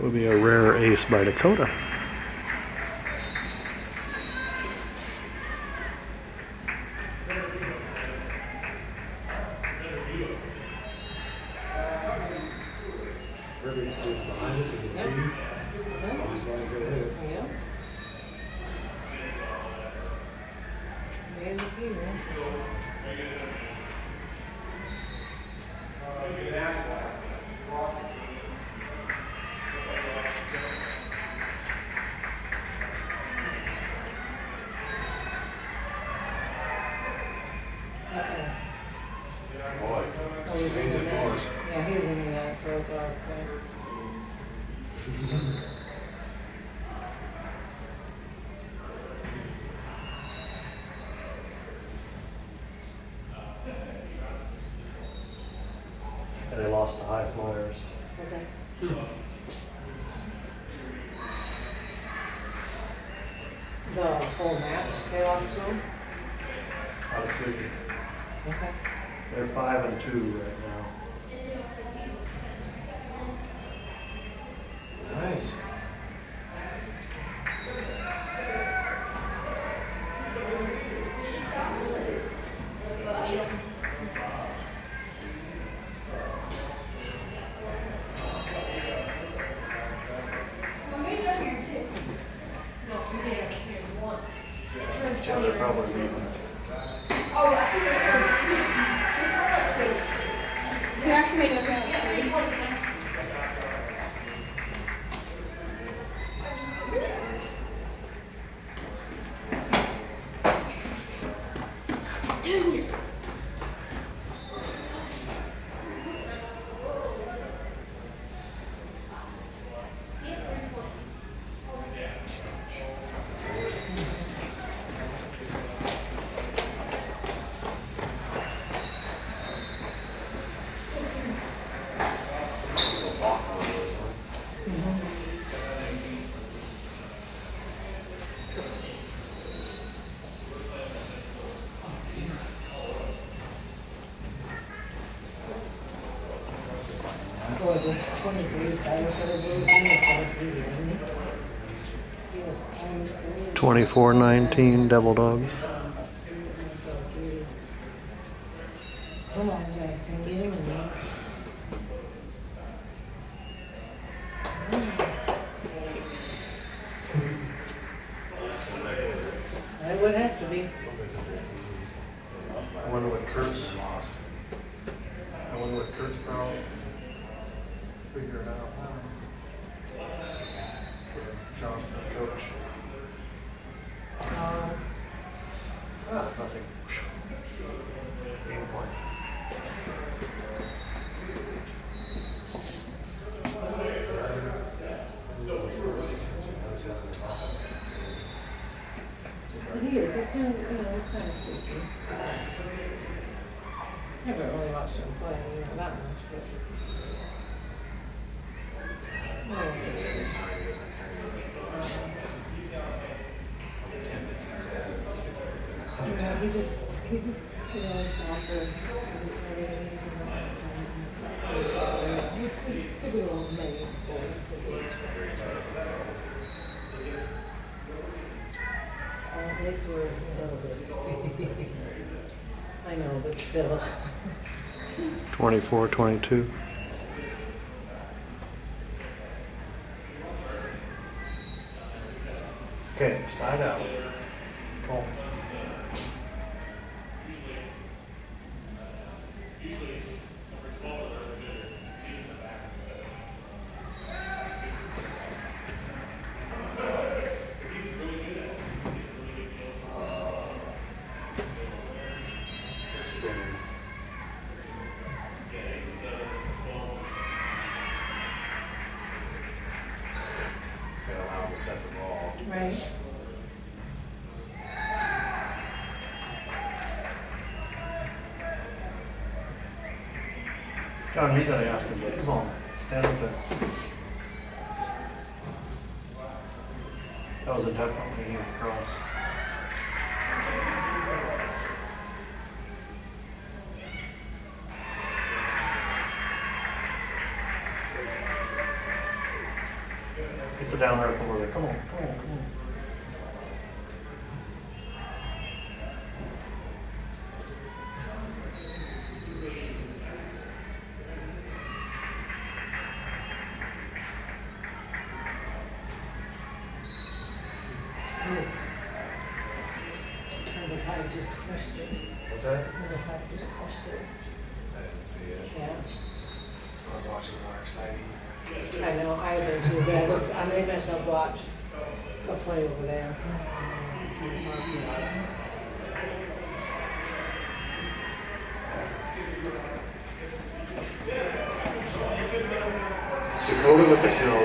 would be a rare ace by Dakota. River, you see us behind us, you can see. Always like to hit it. Yeah. Maybe here. Boy, Oh, he's hands in and the net. bars. Yeah, he was in the net, so it's all okay. And they lost to high flyers. Okay. The whole match, they lost to him? Out of 3. Okay. They're 5-2 right now. Nice. Yeah, they're probably leaving. We actually made it up. Single block on this one. Boy, it was 20 degrees. I wish I would do it instead of easy, didn't he? He was 24-19 Devil Dogs. Come on, Jackson, get him in there. I would have to be. Somebody's up there too. I wonder what Kurt's Lost. I wonder what Kurt's probably figured out. It's the Johnston coach. Nothing. Game point. He is. He's kind of, he's kind of sneaky. Never really watched him play, that much, but. Oh, Every time he doesn't turn his attendance, he says he just, it's offered to just everything, he doesn't have friends and stuff. Just typical Canadian boys, because he at least we're double digits. I know, but still. 24-22. Okay, side out. Cool. spinning. Gonna allow him to set the ball. Right. John, you gotta ask him, but come on, stand up there. That was a definitely cross. the down rifle over there. Come on, come on, come on. Number 5 just crushed it. What's that? Number 5 just crushed it. I didn't see it. Yeah. I was watching more exciting. I know, I have been too, but I made myself watch a play over there. Dakota with the kill.